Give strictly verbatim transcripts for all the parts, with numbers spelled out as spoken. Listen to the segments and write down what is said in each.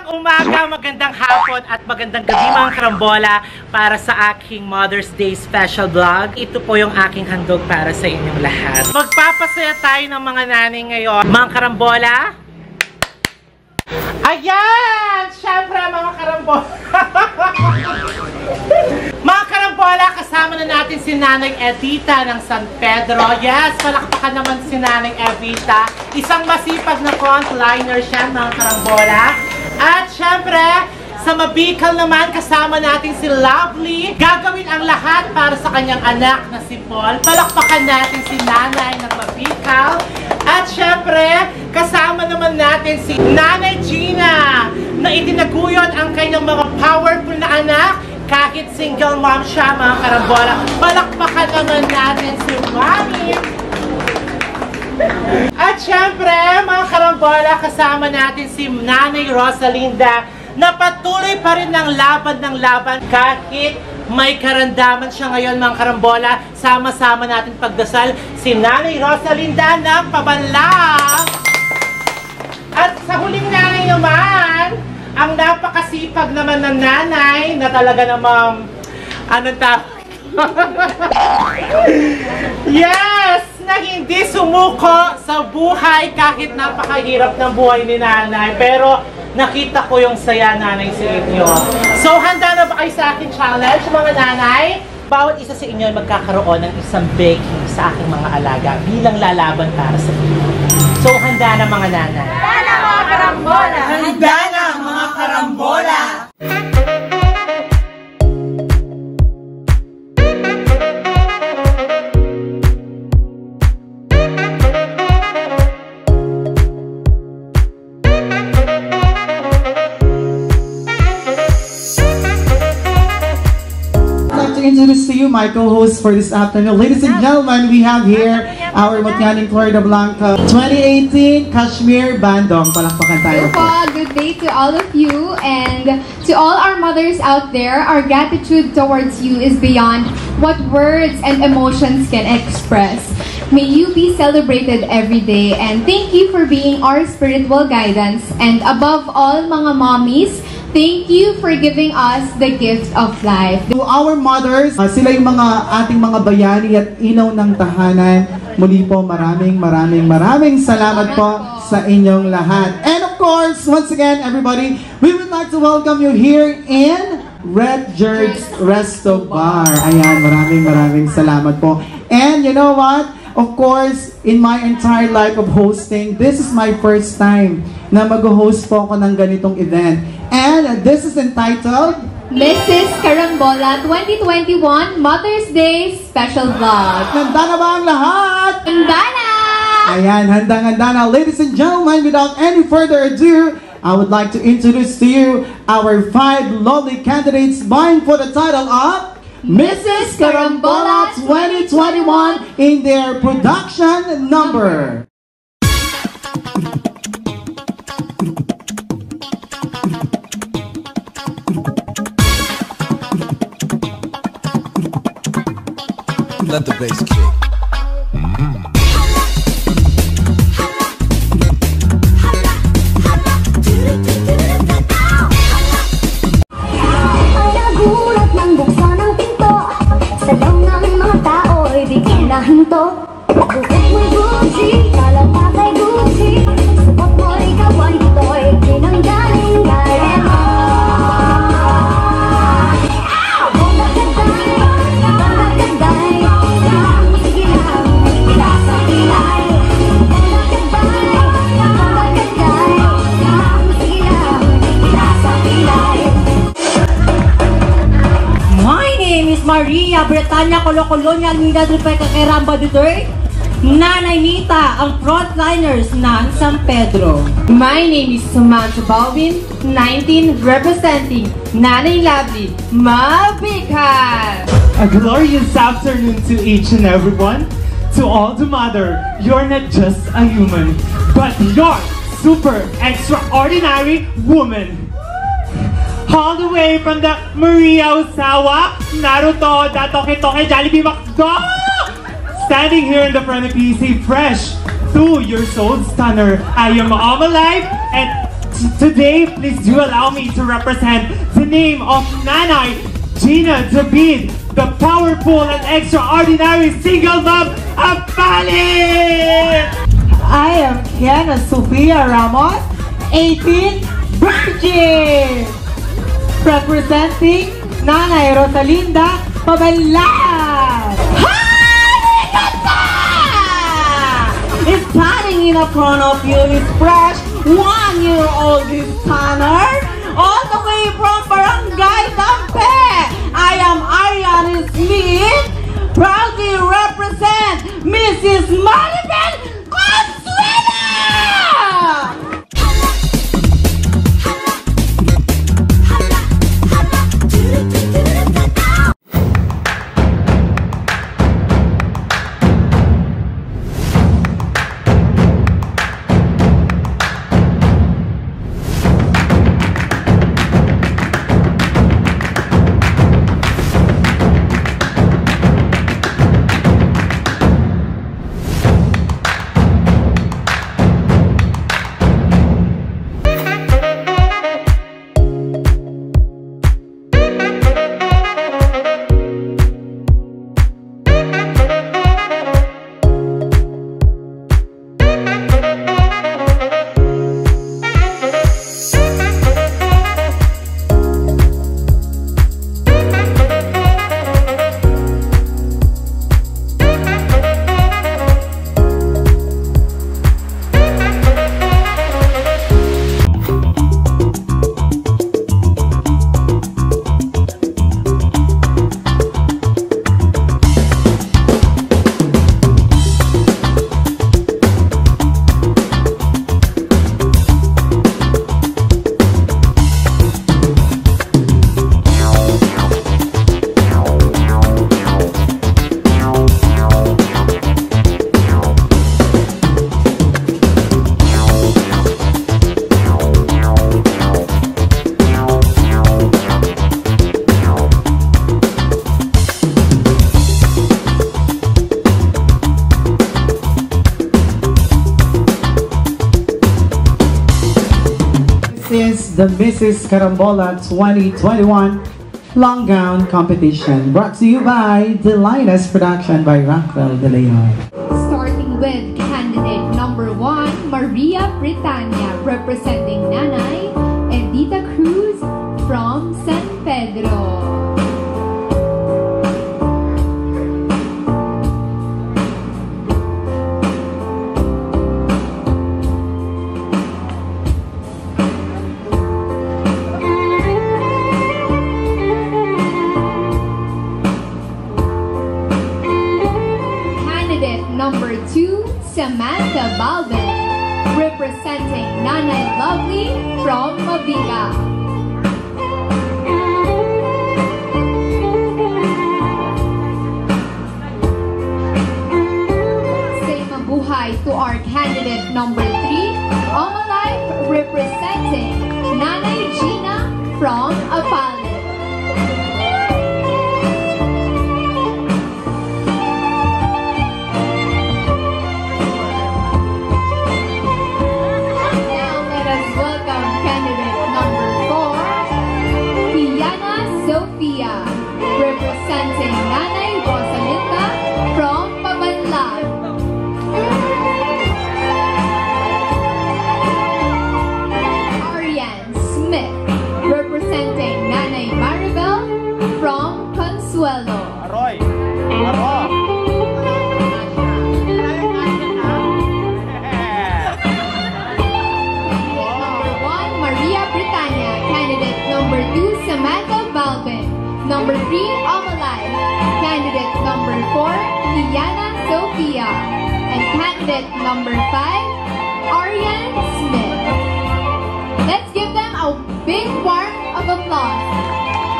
umaga, magandang hapon at magandang gabi mga karambola para sa aking Mother's Day special vlog. Ito po yung aking handog para sa inyong lahat. Magpapasaya tayo ng mga nanay ngayon. Mga karambola, ayan! Siyempre mga karambola. Mga karambola, kasama na natin si Nanay Evita ng San Pedro. Yes, palakpakan naman si Nanay Evita. Isang masipag na frontliner siya mga karambola. At syempre, sa Mabicol naman, kasama natin si Lovely. Gagawin ang lahat para sa kanyang anak na si Paul. Palakpakan natin si Nanay ng Mabicol. At syempre, kasama naman natin si Nanay Gina na itinaguyod ang kanyang mga powerful na anak kahit single mom siya mga karambola. Palakpakan naman natin si Mami. At syempre, mga karambola, kasama natin si Nanay Rosalinda na patuloy pa rin ng laban ng laban kahit may karandaman siya ngayon mga karambola. Sama-sama natin pagdasal si Nanay Rosalinda ng pabanlang. At sa huling nanay naman, ang napakasipag naman ng nanay na talaga namang anong tawag? Yes! Na hindi sumuko sa buhay kahit napakahirap ng buhay ni nanay. Pero nakita ko yung saya nanay sa inyo. So handa na ba kayo sa aking challenge mga nanay? Bawat isa sa inyo ay magkakaroon ng isang baking sa aking mga alaga bilang lalaban para sa inyo. So handa na mga nanay? Handa na mga karambola! Handa na mga karambola! Introduce to you my co-host for this afternoon. Ladies and gentlemen, we have here our Mutyaning Florida Blanca twenty eighteen Kashmir Bandong. Palakpakan tayo po. Good day to all of you and to all our mothers out there. Our gratitude towards you is beyond what words and emotions can express. May you be celebrated every day and thank you for being our spiritual guidance. And above all, mga mommies, thank you for giving us the gift of life. To our mothers, uh, sila yung mga ating mga bayani at inaw ng tahanan. Muli po, maraming maraming maraming salamat po sa inyong lahat. And of course, once again, everybody, we would like to welcome you here in Red Jerks Resto Bar. Ayan, maraming maraming salamat po. And you know what? Of course, in my entire life of hosting, this is my first time na mag-host po ako ng ganitong event. And this is entitled Missus Karambola twenty twenty-one Mother's Day Special Vlog. Handa na ba ang lahat? Handa na! Ayan, handang-handa na. Ladies and gentlemen, without any further ado, I would like to introduce to you our five lovely candidates vying for the title of Missus Karambola twenty twenty-one in their production number. Let the bass kick. Ay nagulat nang buksan ang pinto. Sa loob ng mga tao ay di kinahinto. Bukod mo'y Gucci, kala patay Gucci. Subot mo'y kawan ito'y pinanggaling galing mo. Maria Bretanya Colo-Colonia Nina Drupay Kakeramba Duterte, Nanay Nita, ang frontliners ng San Pedro. My name is Samantha Balvin, nineteen, representing Nanay Lovely, Mabicol. A glorious afternoon to each and everyone. To all the mother, you're not just a human, but you're super extraordinary woman. All the way from the Maria Osawa, Naruto, Datoke-toke, Jollibee Macdo! Standing here in the front of P C, fresh, two years old stunner. I am Mama Life and Today, please do allow me to represent the name of Nanay Gina David, the powerful and extraordinary single mom of Bali! I am Kiana Sofia Ramos, eighteen, virgin, representing Nanay Rosalinda Pabalan. Standing in front of you is fresh, one-year-old this Tanner, all the way from Barangay Tampe. I am Ariane Smith, proudly represent Missus Maribel Consuela! This is the Missus Carambola twenty twenty-one Long Gown Competition, brought to you by Delinas Production by Raquel De Leon. Starting with candidate number one, Maria Britannia, representing Nanay Edita Cruz from San Pedro. Number two, Samantha Balvin, representing Nanay Lovely from Mabiga. Say mabuhay to our candidate number three, Omalife, representing Nanay Gina from Apalit. Sophia, representing Nanay Rosalinda from Pabanlag. Ariane Smith, representing Nanay Maribel from Consuelo. Aroy! Aroy! Number one, Maria Britannia. Candidate number two, Samantha Balvin. Number three, Omalife. Candidate number four, Tiana Sophia. And candidate number five, Ariane Smith. Let's give them a big warm of applause.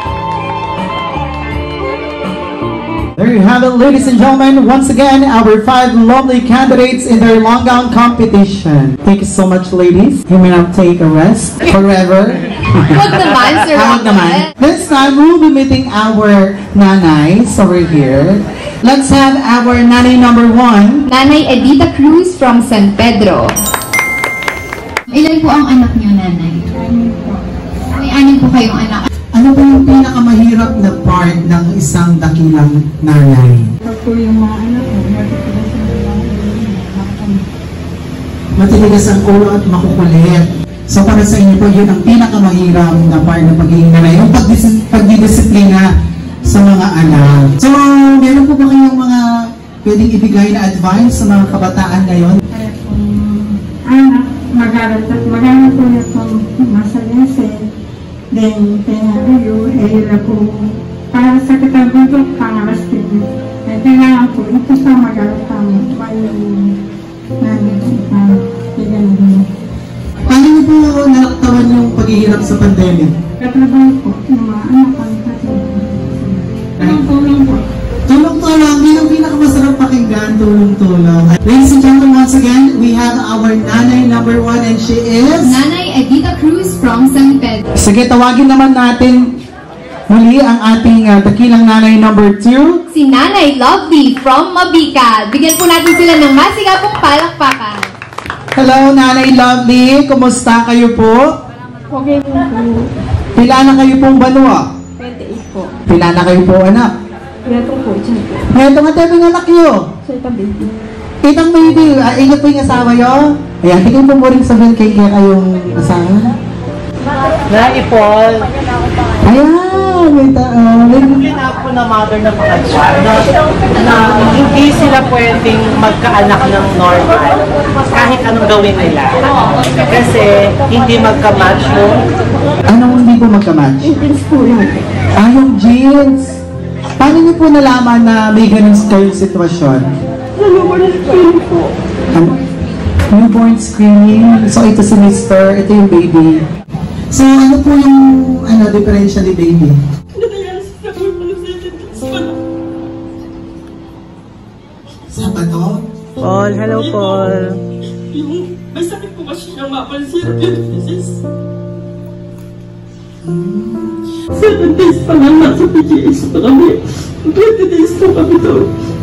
There you have it, ladies and gentlemen. Once again, our five lovely candidates in their long gown competition. Thank you so much, ladies. You may now take a rest forever. Huwag naman, Sir Huwag naman. This time, we'll be meeting our nanays over here. Let's have our nanay number one. Nanay Edita Cruz from San Pedro. Ilan po ang anak niyo, nanay? May anim po kayong anak. Ano ba yung pinakamahirap na part ng isang dakilang nanay? Ako yung mga anak ko, Matitigas ang ulo at makukulit. So para sa inyo po, yun ang pinakamahirap na part ng pagiging nanay, yung pagdis- pagdidisiplina sa mga anak. So, meron po ba kayong mga pwedeng ibigay na advice sa mga kabataan ngayon? kaya kung anak, mag-aral at mag-aral ko na kung masayasin. Then, pinagayo, eh, yun po, para sa kitabuntok, pangalas din. Eh, kailangan po, ito sa mag-aral kami, bayo namin, uh, pinagayo. Paano niyo po nalaktawan yung paghihirap sa pandemic? Katrabaho po, yung mga anak ang katrabaho. Tulong-tulong po. Tulong-tulong, yun ang pinakamasarap pakinggan, tulong-tulong. Ladies and gentlemen, once again, we have our nanay number one and she is... Nanay Edita Cruz from San Pedro. Sige, tawagin naman natin muli ang ating uh, dakilang nanay number two. Si Nanay Lovely from Mabika. Bigyan po natin sila ng masigapong palakpakan. Hello, Nanay Lovely. Kumusta kayo po? Okay po po. Pila na kayo pong banwa? twenty-eight po. Pila na kayo po, anak? Ito po, dyan po. Ngayon nga tayo ng anak nyo. Sa itabi. Itang baby, uh, inyo po yung asawa nyo? Ayan, tingin po mo rin sabihin kay kaya kayong asawa. Naipol. Ayan, may taon. Ginap po na mother ng mga child na, na hindi sila pwedeng magkaanak ng normal kahit anong gawin nila. Kasi hindi magka-match mo. Anong hindi po magkamatch? Jeans po lang. Ah, yung jeans. Paano niyo po nalaman na may ganun kayong sitwasyon? Nalaman screen po. Um, newborn screening. So ito si Mister, ito yung baby. So ano po yung ano diferensya ni baby? Sabado? Paul, hello Paul. Yung may sakit po kasi siya mapansirap yung disease. Seven days pa lang nasa P G H pa kami. twenty days po kami doon.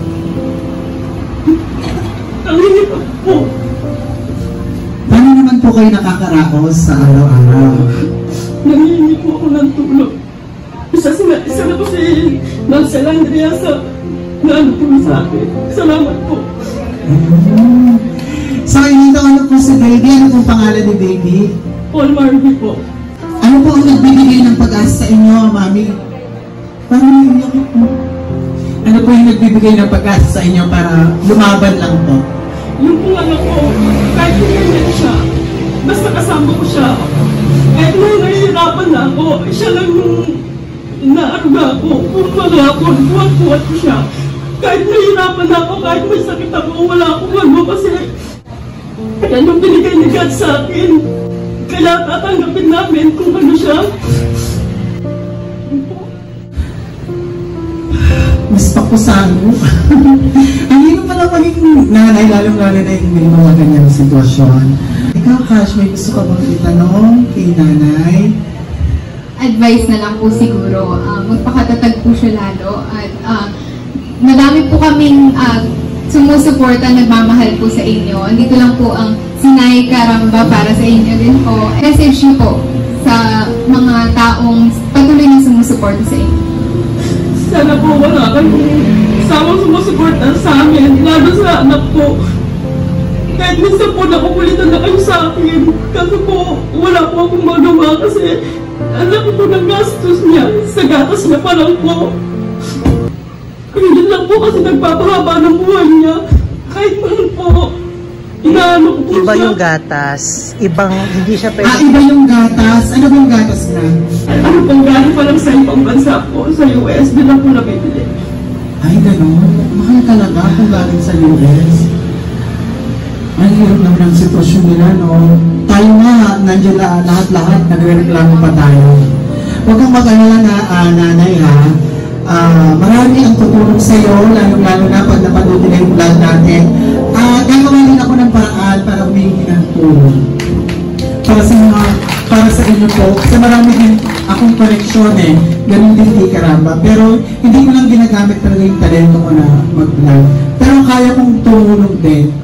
Ang hirap po. Paano naman po kayo nakakaraos sa araw-araw? Nangihingi po ako ng tulong. Isa, sina, isa na po si Marcel Andrea sa naano po sa akin. Salamat po. Mm. So inito ano po si baby? Ano pong pangalan ni baby? Paul Marvey po. Ano po ang nagbibigay ng pag-asa sa inyo, mami? Paano niyo po? Ano po yung nagbibigay ng pag-asa sa inyo para lumaban lang po? Yung kung ano po, kahit hindi siya, basta kasama ko siya. Kahit nung nahihirapan na ako, siya lang yung naaruga ko. Kung wala ako, buhat-buhat ko siya. Kahit nahihirapan na ako, kahit may sakit ako, wala akong ano kasi yan yung binigay ni God sa akin. Kaya tatanggapin namin kung ano siya. Mas pakusano. Ang hirap pala maging nanay, lalong-lalo na yung may mga ganyang sitwasyon. Ikaw, Cash, may gusto ka bang itanong kay nanay? Advice na lang po siguro, uh, magpakatatag po siya lalo at uh, madami po kaming uh, sumusuporta, nagmamahal po sa inyo. Andito lang po ang Sinay Caramba para sa inyo din po. Message niyo po sa mga taong patuloy na sumusuporta sa inyo. Sana po wala kayong samang sumusuporta sa amin, lalo sa anak ko. Kahit minsan po nakukulitan na kayo sa akin, kasi po wala po akong magawa kasi ang laki po ng gastos niya, sa gatas niya pa lang po. Yun lang po kasi nagpapahaba ng buhay niya. Kahit man po, inaano ko po Iba siya. yung gatas. Ibang, hindi siya pwede. Ah, iba yung gatas. Ano bang gatas na? Ano pong galing pa lang sa ibang bansa po, sa U S, din lang po nabibili. Ay, gano'n. Mahal talaga kung galing sa U S. Ang hirap naman ang sitwasyon nila, no? Tayo nga, nandiyan na lahat-lahat, nagre-reklamo pa tayo. Huwag kang mag-alala na, uh, nanay, ha? Uh, marami ang tutulong sa'yo, lalo-lalo na pag napanood nila yung vlog natin. Uh, gagawin din ako ng paraan para humingi ng tulong. Para sa mga, para sa inyo po. Kasi marami din akong koneksyon eh. Ganun din di Caramba. Pero hindi ko lang ginagamit talaga yung talento ko na mag-vlog. Pero kaya kong tumulong din.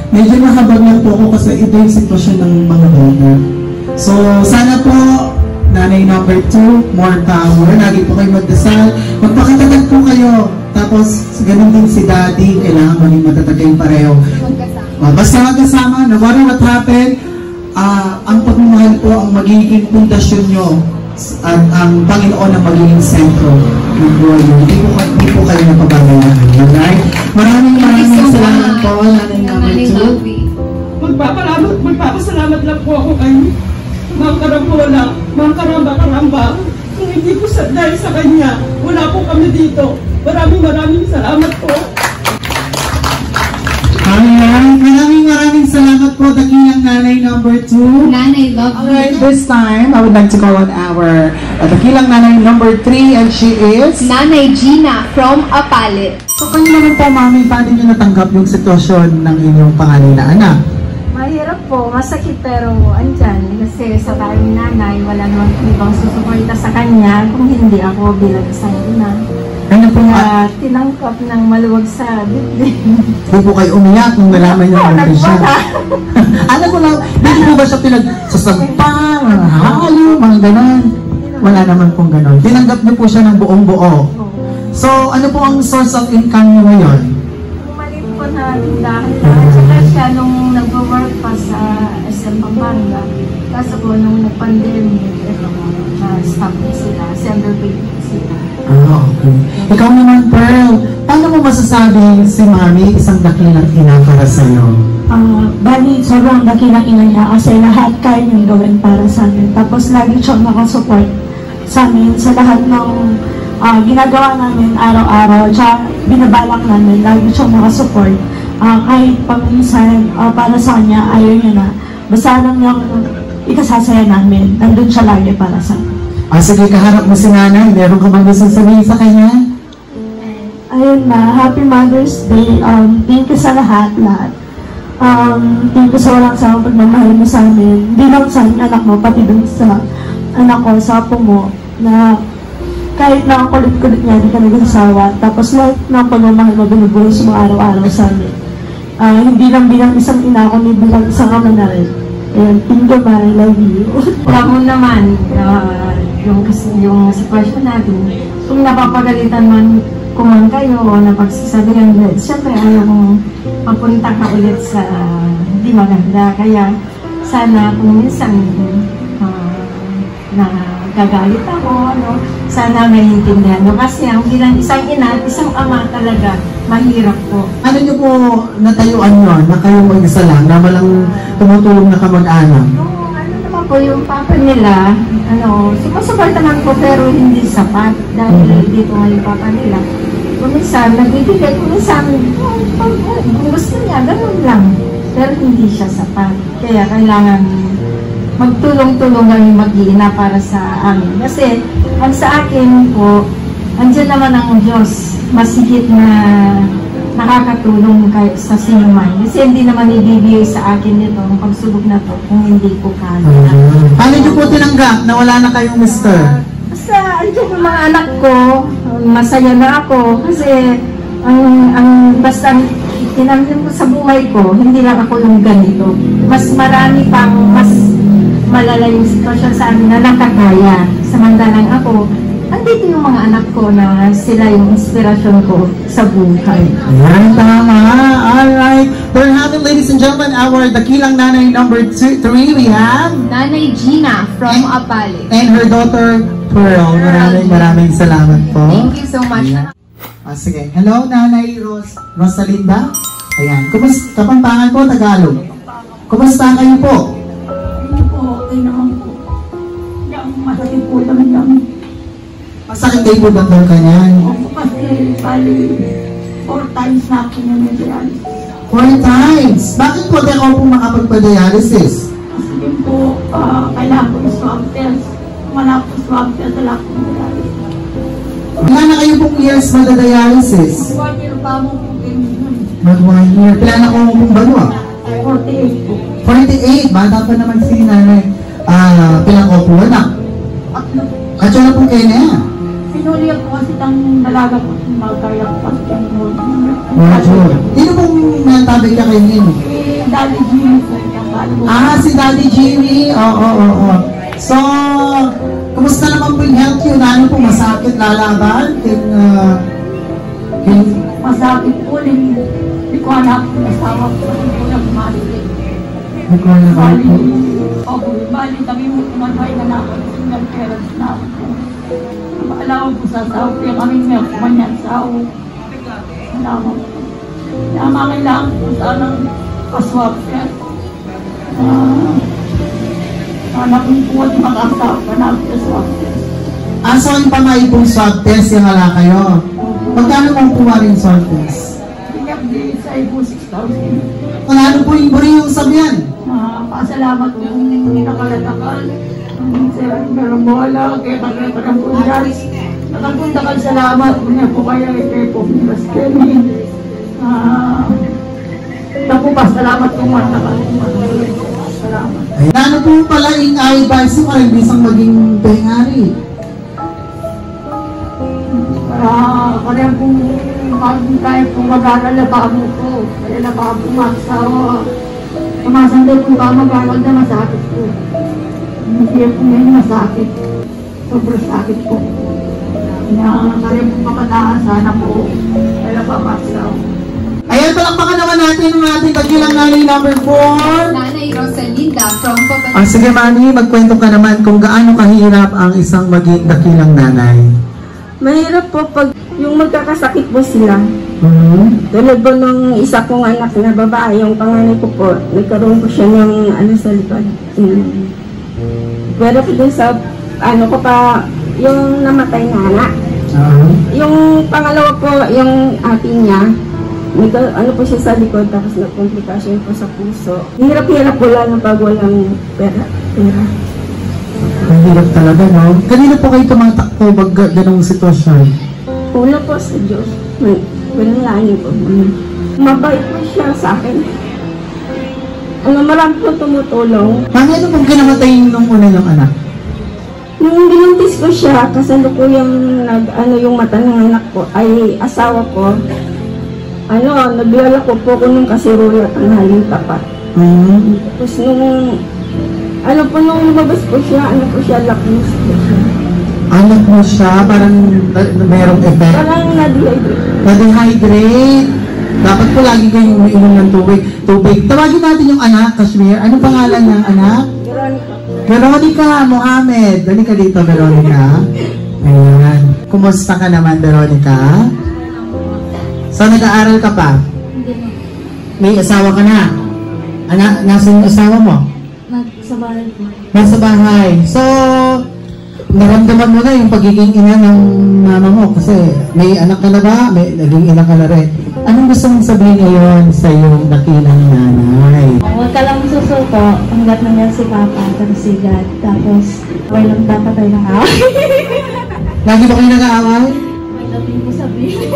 medyo nahabag lang po ako kasi ito yung sitwasyon ng mga bata. So, sana po, nanay number two, more power. Lagi po kayo magdasal. Magpakitatag po kayo. Tapos, ganun din si daddy, kailangan maging matatag kayong pareho. Uh, basta magkasama, no matter what happened, uh, ang pagmamahal po ang magiging pundasyon nyo at ang Panginoon ang magiging sentro ng buhay nyo. Hindi po, hindi po kayo napababayaan. Alright? Maraming maraming salamat po, nanay number two. Magpapalamat, magpapasalamat lang po ako kay Mang Karambola, Mang Karamba-Karamba. Kung hindi po sa, dahil sa kanya, wala po kami dito. Maraming maraming salamat po. Alright, maraming maraming salamat po, dakilang nanay number two. Nanay, love you. Alright, this time, I would like to call on our uh, dakilang nanay number three, and she is... Nanay Gina from Apalit. So, kayo naman po, mami, paano nyo natanggap yung sitwasyon ng inyong panganay na anak? Mahirap po, masakit pero andyan. Kasi sa tayong nanay, wala naman ibang susuporta sa kanya kung hindi ako bilang isang ina. Ano po na tinangkap ng maluwag sa bibig. Hindi po kayo umiyak nung nalaman niyo natin siya. Ano po lang, hindi po ba siya pinagsasampang, halo, mga ganon? Wala naman pong ganon. Tinanggap niyo po siya ng buong buo. So, ano po ang source of income niyo ngayon? Umalit po na tindahan na. Tsaka siya nung nag-work pa sa S M Pampanga. Kaso po nung nag-pandemic, ito po, na-stop sila, sender-paid sila. Ah, okay. Ikaw naman, Pearl, paano mo masasabi si Mami isang dakilang ina para sa'yo? Uh, bali, sobrang dakilang ina niya kasi lahat kaya niyang gawin para sa amin. Tapos lagi siyang nakasupport sa amin sa lahat ng uh, ginagawa namin araw-araw. Tsaka binabalak namin, lagi siyang nakasupport. Uh, kahit paminsan, uh, para sa kanya, ayaw niya na. Basta lang yung ikasasaya namin, nandun siya lagi para sa amin. Ah, sige, kaharap mo si nanay. Meron ka bang gusto sabihin sa kanya? Ayun na, Happy Mother's Day. Um, thank you sa lahat, lahat. Um, thank you sa walang sa pagmamahal mo sa amin. Hindi lang sa anak mo, pati dun sa anak ko, sa apo mo, na kahit na ang kulit-kulit niya, hindi ka nagsasawa. Tapos lahat ng pagmamahal mo, binubuhos mo araw-araw sa amin. Uh, hindi lang bilang isang ina, kundi bilang isang ama na rin. Ayun, thank you, ma, I love you. Alam mo naman, uh, yung, yung sitwasyon natin, kung napapagalitan man kung man kayo o napagsasabihan ulit, siyempre ayaw kong mapunta ka ulit sa hindi uh, maganda. Kaya sana kung minsan uh, na gagalit ako, no? Sana maintindihan mo. Kasi ang bilang isang ina at isang ama talaga, mahirap po. Ano niyo po natayuan nyo na kayo mag-isa lang, na walang tumutulong na kamag-anak? Po yung papa nila, ano, sumusuporta naman po pero hindi sapat dahil mm-hmm. dito nga yung papa nila. Kung minsan, nagbibigay, kung minsan, kung gusto niya, ganun lang. Pero hindi siya sapat. Kaya kailangan magtulong-tulong kami mag-iina para sa amin. Kasi, ang sa akin po, andyan naman ang Diyos, masigit na nakakatulong kahit sa sino man. Kasi hindi naman ibibigay sa akin nito ang pagsubok na to kung hindi ko kaya. Mm-hmm. Paano niyo po tinanggap na wala na kayong mister? Basta andyan yung mga anak ko, masaya na ako kasi ang, ang basta tinanggap ko sa buhay ko, hindi lang ako yung ganito. Mas marami pang mas malala yung sitwasyon sa amin na nakakaya. Samantalang ako, andito yung mga anak ko na sila yung inspirasyon ko sa buhay. Ayan, tama. Alright. There have it, ladies and gentlemen, our dakilang nanay number two, three, we have Nanay Gina from Apalit. And her daughter, Pearl. Maraming maraming salamat po. Thank you so much. Ayan. Ah, sige. Hello, Nanay Ros Rosalinda. Ayan. Kumusta? Kapampangan po, Tagalog. Kumusta kayo po? Hindi po, okay naman po. Yung masakit po lang lang. Masakit kayo po doktor ka niyan? Opo, kasi bali, four times na ako niya na-dialysis. Four times? Bakit po di ako po makapagpa-dialysis? Kasi din po, uh, kailangan ko swab test. Wala po swab test, wala po dialysis. Wala na kayo pong years magda-dialysis? One year pa mo po ganyan. Mag one year. Kailan ako pong balwa? forty-eight po. forty-eight? Bata pa naman si nanay. Ah, pilang opo na? Tatlo. At yun na po kayo na yan? Sinuliyak po kasi itang dalaga po yung magkayak kasi yung Medyo. Sino pong natabig ka kayo nino? Eh, Daddy Jimmy po. Ah, si Daddy Jimmy. Oo, oo, oo. So, kumusta naman po yung health yun? Ano po, masakit lalaban? King, uh, king... Masakit po rin. Hindi ko anak ko nasawa ko. Hindi ko nagmalik. Hindi ko anak Bali, po. opo, bali kami mo tumatay na nakon. Single parents na ako po. Maalaw ko sa sao. Kaya kami may kumanyan sao. Salamat po. Kaya makailangan po sanang paswap ka. Ah... Anak ko po at makakasawa ka na sa swab test. Ah, so yung pamay pong swab test, yung ala kayo? Magkano pong puwa rin swab test? Tingnan din sa ipo six thousand. Ano po yung buri yung sabihan? Ah, pasalamat po yung pinakalatakal. Sir, meron mo wala, kaya kagalatakal po dyan. Nakapuntakal salamat po niya po kaya kay po Milas Kenny. Ah, naku pa, salamat po matakal. Salamat. Ay, ano po pala yung advice mo rin bisang maging pengari? Ah, kaya kung kung tayo kung mag-aaral na bago po, kaya na bago magsawa. Kumasandal kung ba mag-aaral na masakit po. Hindi po ngayon masakit. Sobrang sakit po. Kaya kaya kung makataan sana po, kaya pa magsawa. Ayan, palakpakan naman natin ang ating kagilang nanay number four. Nanay Rosalinda from Copan. Ah, sige, Mami, magkwento ka naman kung gaano kahirap ang isang maging dakilang nanay. Mahirap po pag yung magkakasakit po sila. Mm-hmm. Tulad po nung isa kong anak na babae, yung panganay ko po, nagkaroon po siya ng ano sa likod. Mm. Pero po dun sa, ano ko pa, yung namatay na anak. Uh-huh. Yung pangalawa po, yung ate niya, nagka, ano po siya sa likod, tapos nagkomplikasyon po sa puso. Hirap-hirap po lalo pag walang pera. pera. Ang hirap talaga, no? Kanina po kayo tumatakbo pag ganong sitwasyon? Una po sa Diyos. Manalangin po. Mabait po siya sa akin. Ano, marami po tumutulong. Mami, ano pong kinamatay nung una ng anak? Nung binuntis ko siya, kasalukuyang nag, ano, yung mata ng anak ko, ay asawa ko. Ano, naglalako po ko nung kasirulat ang haling tapat. Mm-hmm. Tapos nung, ano po, nung lumabas po siya, ano po siya, lakmus po siya. Anak mo siya, parang uh, mayroong effect? Parang na-dehydrate. Na-dehydrate. Dapat po lagi kayong umiinom ng tubig. Tubig. Tawagin natin yung anak, Kashmir. Anong pangalan ng anak? Veronica. Veronica Mohamed. Dali ka dito, Veronica. Ayan. Kumusta ka naman, Veronica? So, nag-aaral ka pa? Hindi mo. May asawa ka na? Anak, nasa yung asawa mo? Nasa bahay po. Nasa bahay. So, naramdaman mo na yung pagiging ina ng mama mo kasi may anak ka na ba? May naging ina ka na rin. Anong gusto mong sabihin ngayon sa iyong dakilang nanay? Huwag ka lang susuko hanggat nangyari si Papa at si Dad. Tapos, okay lang dapat tayo ng away. Lagi ba kayo nag-aaway? May dating ko sabihin.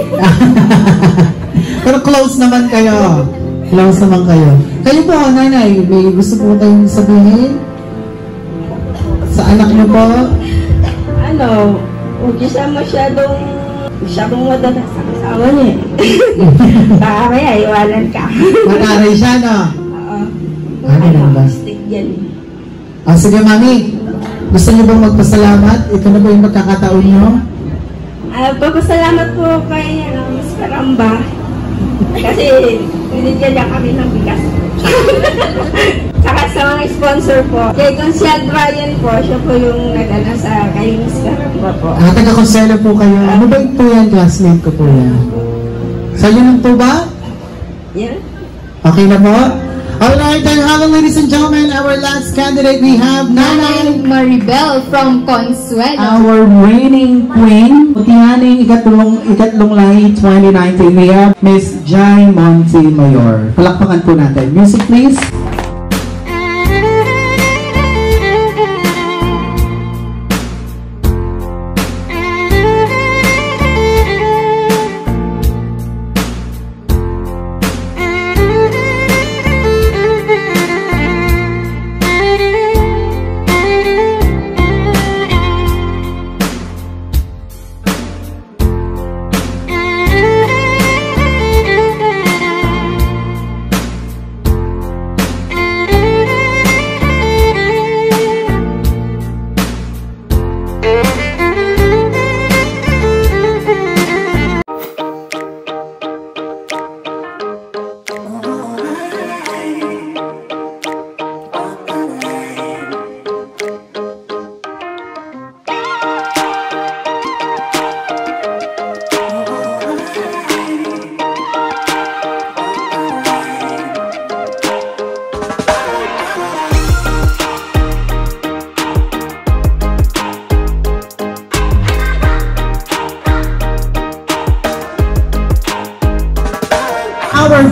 Pero close naman kayo. Close naman kayo. Kayo po, nanay, may gusto po tayong sabihin? Sa anak niyo po? Ano, huwag siya masyadong, masyadong madalas sa kasawa niya. Baka kaya, iwanan ka. Mag-aray siya, no? Oo. Ano lang ba? Stick yan. Ah, sige, Mami. Gusto niyo bang magpasalamat? Ito na ba yung magkakataon niyo? Ah, papasalamat po kay ano, Miss Karamba. Kasi, binigyan niya kami ng bigas. Saka sa mga sponsor po. Kay Consial Brian po, siya po yung nag-ano sa kay Miss Karamba po. Ah, taga-konselo po kayo. Ano ba po yan? Classmate ko po yan. Sa'yo lang po ba? Yeah. Okay na po? Alright, then hello ladies and gentlemen, our last candidate we have Nanay Maribel from Consuelo. Our reigning queen, Tiyaning ikatlong, ikatlong lahi twenty nineteen, we have Miss Jai Montemayor. Palakpakan po natin. Music please.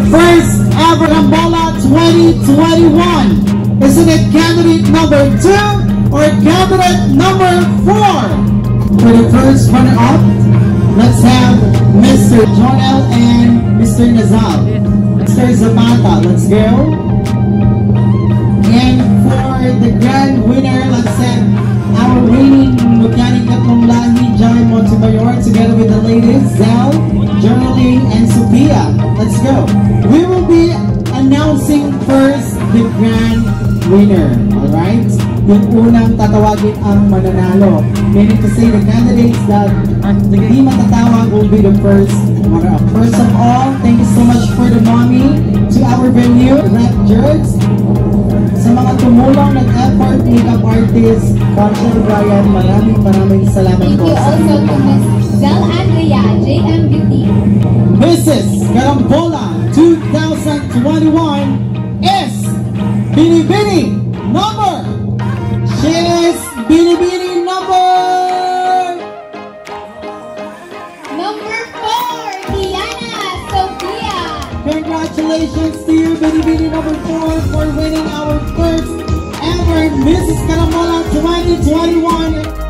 first ever Carambola twenty twenty-one. Isn't it candidate number two or candidate number four? For the first runner-up, let's have Mister Jonel and Mister Nazal. Mister Zapata, let's go. And for the grand winner, let's have our reigning mechanic ng Lahi, Jai Montemayor, together with the ladies, Zal, Geraldine, and Sophia. Let's go. We will be announcing first the grand winner, alright? Yung unang tatawagin ang mananalo. Meaning to say the candidates that hindi matatawag will be the first runner-up. First of all, thank you so much for the mommy to our venue, Rep Judge. Sa mga tumulong nag-effort, makeup artist, Marshall Brian, maraming maraming salamat Thank po. you also to Miss Zel Andrea, J M Beauty. Missus Carambola twenty twenty-one is Binibini number. She is Binibini number. Number four, Diana Sophia. Congratulations to you, Binibini number four, for winning our first ever Missus Carambola twenty twenty-one.